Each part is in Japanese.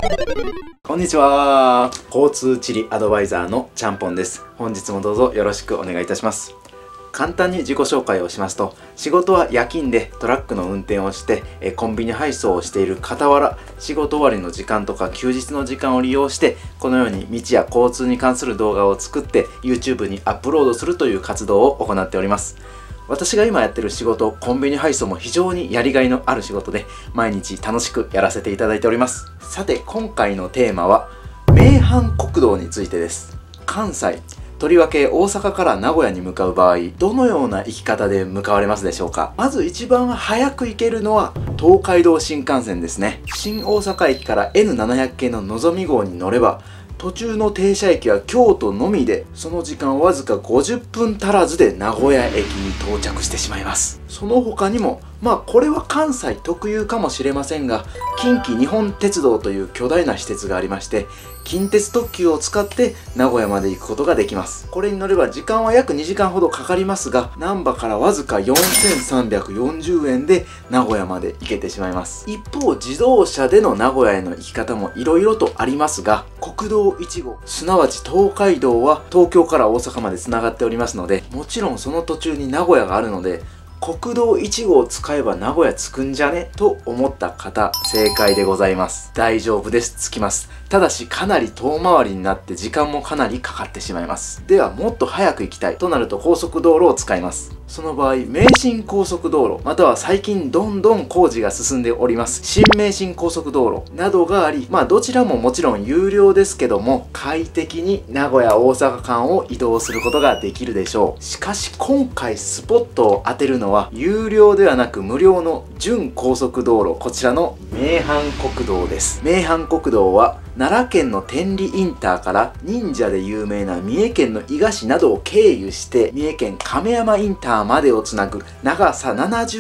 こんにちは。交通地理アドバイザーのちゃんぽんです。本日もどうぞよろしくお願いいたします。簡単に自己紹介をしますと、仕事は夜勤でトラックの運転をしてコンビニ配送をしている傍ら、仕事終わりの時間とか休日の時間を利用してこのように道や交通に関する動画を作って YouTube にアップロードするという活動を行っております。私が今やってる仕事、コンビニ配送も非常にやりがいのある仕事で毎日楽しくやらせていただいております。さて今回のテーマは名阪国道についてです。関西、とりわけ大阪から名古屋に向かう場合、どのような行き方で向かわれますでしょうか。まず一番早く行けるのは東海道新幹線ですね。新大阪駅から N700 系ののぞみ号に乗れば、途中の停車駅は京都のみで、その時間わずか50分足らずで名古屋駅に到着してしまいます。その他にも、これは関西特有かもしれませんが、近畿日本鉄道という巨大な施設がありまして、近鉄特急を使って名古屋まで行くことができます。これに乗れば時間は約2時間ほどかかりますが、難波からわずか4340円で名古屋まで行けてしまいます。一方、自動車での名古屋への行き方も色々とありますが、国道1号、すなわち東海道は東京から大阪までつながっておりますので、もちろんその途中に名古屋があるので、国道1号を使えば名古屋着くんじゃねと思った方、正解でございます。大丈夫です。着きます。ただしかなり遠回りになって時間もかなりかかってしまいます。ではもっと早く行きたいとなると高速道路を使います。その場合、名神高速道路、または最近どんどん工事が進んでおります新名神高速道路などがあり、どちらももちろん有料ですけども、快適に名古屋大阪間を移動することができるでしょう。しかし今回スポットを当てるのは有料ではなく無料の準高速道路、こちらの名阪国道です。名阪国道は奈良県の天理インターから忍者で有名な三重県の伊賀市などを経由して三重県亀山インターまでをつなぐ長さ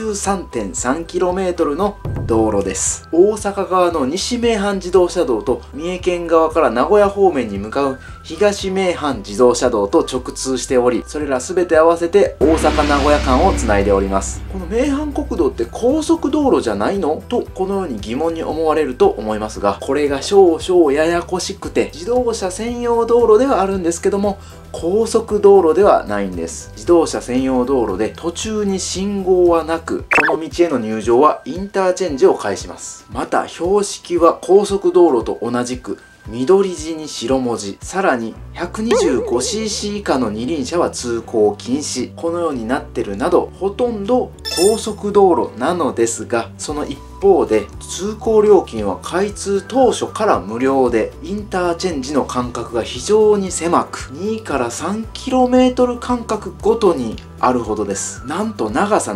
73.3km の道路です。大阪側の西名阪自動車道と三重県側から名古屋方面に向かう東名阪自動車道と直通しており、それら全て合わせて大阪名古屋間をつないでおります。この名阪国道って高速道路じゃないのとこのように疑問に思われると思いますが、これが少々ややこしくて、自動車専用道路ではあるんですけども高速道路ではないんです。自動車専用道路で途中に信号はなく、この道への入場はインターチェンジを介します。また標識は高速道路と同じく緑地に白文字、さらに 125cc 以下の二輪車は通行禁止、このようになってるなど、ほとんど高速道路なのですが、その一方で通行料金は開通当初から無料で、インターチェンジの間隔が非常に狭く、2から 3km 間隔ごとにあるほどです。なんと長さ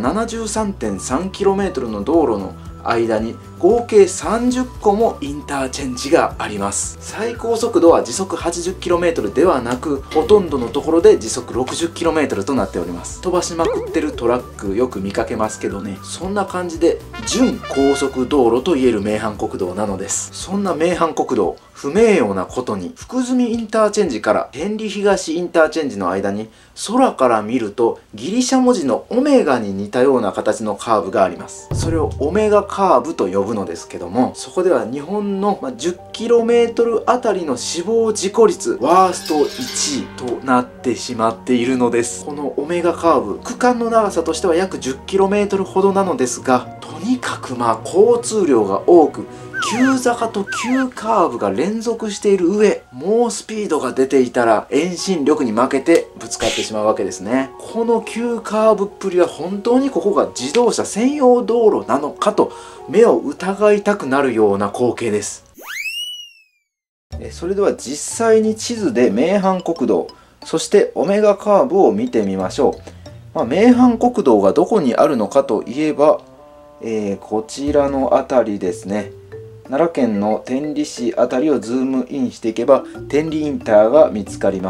73.3km の道路の間に合計30個もインターチェンジがあります。最高速度は時速 80km ではなく、ほとんどのところで時速 60km となっております。飛ばしまくってるトラックよく見かけますけどね、そんな感じで準高速道路といえる名阪国道なのです。そんな名阪国道、不名誉なことに福住インターチェンジから天理東インターチェンジの間に、空から見るとギリシャ文字のオメガに似たような形のカーブがあります。それをオメガカーブと呼ぶのですけども、そこでは日本の 10km あたりの死亡事故率ワースト1位となってしまっているのです。このオメガカーブ、区間の長さとしては約 10km ほどなのですが、とにかく交通量が多く、急坂と急カーブが連続している上、猛スピードが出ていたら遠心力に負けてぶつかってしまうわけですね。この急カーブっぷりは本当にここが自動車専用道路なのかと目を疑いたくなるような光景です。それでは実際に地図で名阪国道、そしてオメガカーブを見てみましょう。名阪国道がどこにあるのかといえば、こちらの辺りですね。奈良県の天理市あたりをズームインしていけば天理インターが見つかります。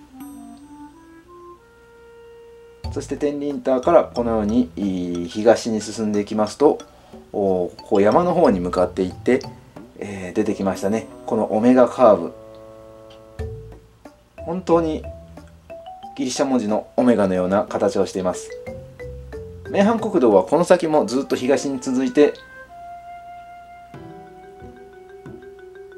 そして天理インターからこのように東に進んでいきますと、こう山の方に向かっていって、出てきましたね。このオメガカーブ、本当にギリシャ文字のオメガのような形をしています。名阪国道はこの先もずっと東に続いて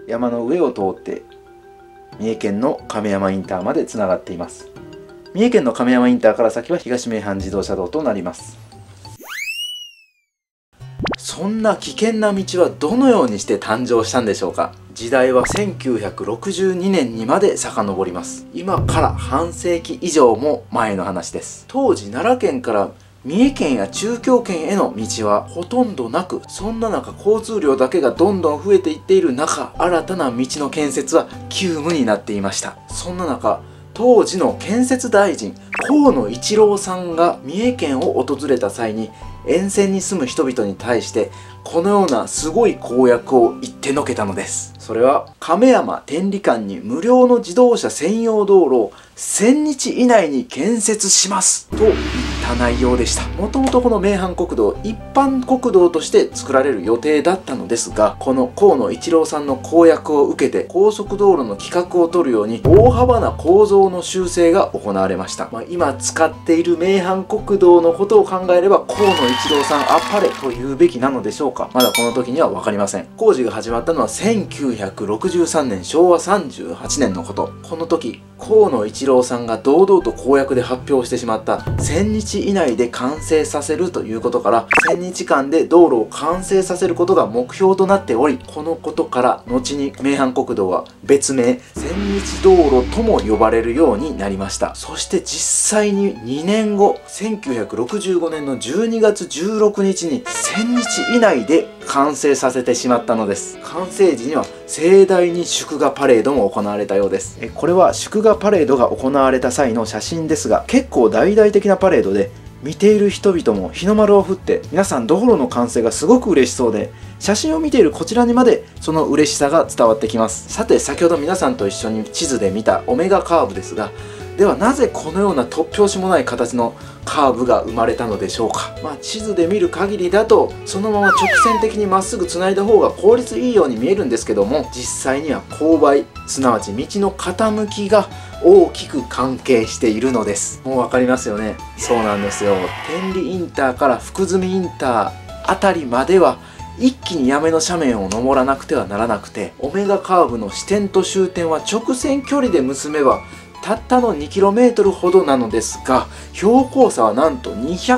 山の上を通って三重県の亀山インターまでつながっています。三重県の亀山インターから先は東名阪自動車道となります。そんな危険な道はどのようにして誕生したんでしょうか。時代は1962年にまで遡ります。今から半世紀以上も前の話です。当時奈良県から三重県や中京圏への道はほとんどなく、そんな中交通量だけがどんどん増えていっている中、新たな道の建設は急務になっていました。そんな中、当時の建設大臣河野一郎さんが三重県を訪れた際に、沿線に住む人々に対してこのようなすごい公約を言ってのけたのです。それは亀山天理間に無料の自動車専用道路を1000日以内に建設しますと言った内容でした。もともとこの名阪国道、一般国道として作られる予定だったのですが、この河野一郎さんの公約を受けて高速道路の規格を取るように大幅な構造の修正が行われました。今使っている名阪国道のことを考えれば河野一郎さんあっぱれと言うべきなのでしょうか。まだこの時には分かりません。工事が始まったのは1963年昭和38年のこと。この時河野一郎さんが堂々と公約で発表してしまった1000日以内で完成させるということから、1000日間で道路を完成させることが目標となっており、このことから後に名阪国道は別名1000日道路とも呼ばれるようになりました。そして実際に2年後、1965年の12月16日に1000日以内で完成させてしまったのです。完成時には盛大に祝賀パレードも行われたようです。これは祝賀パレードが行われた際の写真ですが、結構大々的なパレードで、見ている人々も日の丸を振って皆さん道路の完成がすごく嬉しそうで、写真を見ているこちらにまでその嬉しさが伝わってきます。さて、先ほど皆さんと一緒に地図で見たオメガカーブですが、ではなぜこのような突拍子もない形のカーブが生まれたのでしょうか。地図で見る限りだとそのまま直線的にまっすぐつないだ方が効率いいように見えるんですけども、実際には勾配、すなわち道の傾きが大きく関係しているのです。もう分かりますよね。そうなんですよ。天理インターから福住インターあたりまでは一気にやめの斜面を登らなくてはならなくて、オメガカーブの始点と終点は直線距離で結べばたったの 2km ほどなのですが、標高差はなんと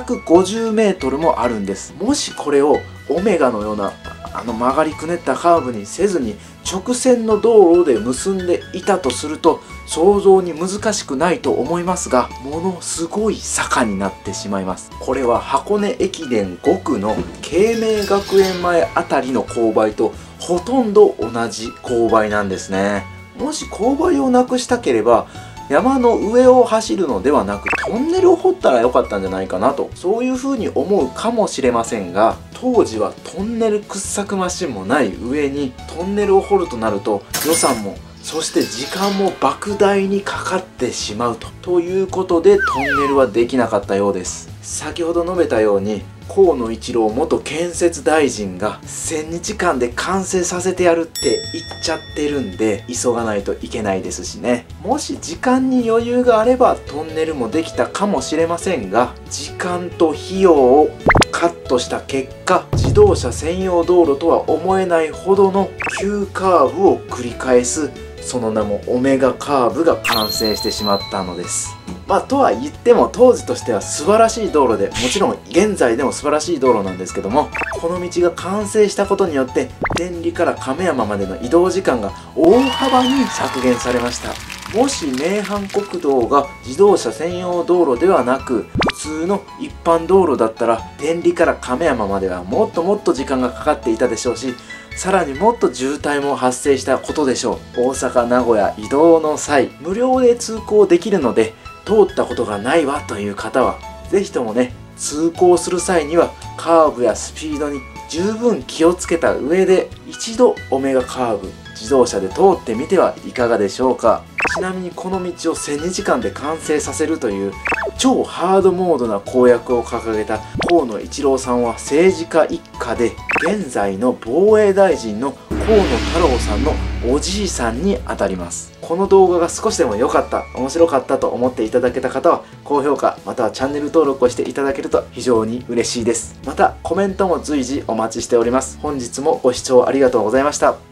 250m もあるんです。もしこれをオメガのような曲がりくねったカーブにせずに直線の道路で結んでいたとすると、想像に難しくないと思いますが、ものすごい坂になってしまいます。これは箱根駅伝5区の慶明学園前あたりの勾配とほとんど同じ勾配なんですね。もし勾配をなくしたければ山の上を走るのではなくトンネルを掘ったらよかったんじゃないかなと、そういう風に思うかもしれませんが、当時はトンネル掘削マシンもない上にトンネルを掘るとなると予算もそして時間も莫大にかかってしまうということでトンネルはできなかったようです。先ほど述べたように河野一郎元建設大臣が1000日間で完成させてやるって言っちゃってるんで、急がないといけないですしね。もし時間に余裕があればトンネルもできたかもしれませんが、時間と費用をカットした結果、自動車専用道路とは思えないほどの急カーブを繰り返す、その名もオメガカーブが完成してしまったのです。とは言っても当時としては素晴らしい道路で、もちろん現在でも素晴らしい道路なんですけども、この道が完成したことによって天理から亀山までの移動時間が大幅に削減されました。もし名阪国道が自動車専用道路ではなく普通の一般道路だったら、天理から亀山まではもっともっと時間がかかっていたでしょうし、さらにもっと渋滞も発生したことでしょう。大阪名古屋移動の際無料で通行できるので、通ったことがないわという方は是非ともね、通行する際にはカーブやスピードに十分気をつけた上で一度オメガカーブ自動車で通ってみてはいかがでしょうか。ちなみにこの道を1000日間で完成させるという超ハードモードな公約を掲げた河野一郎さんは政治家一家で、現在の防衛大臣の河野太郎さんのおじいさんにあたります。この動画が少しでも良かった、面白かったと思っていただけた方は高評価またはチャンネル登録をしていただけると非常に嬉しいです。またコメントも随時お待ちしております。本日もご視聴ありがとうございました。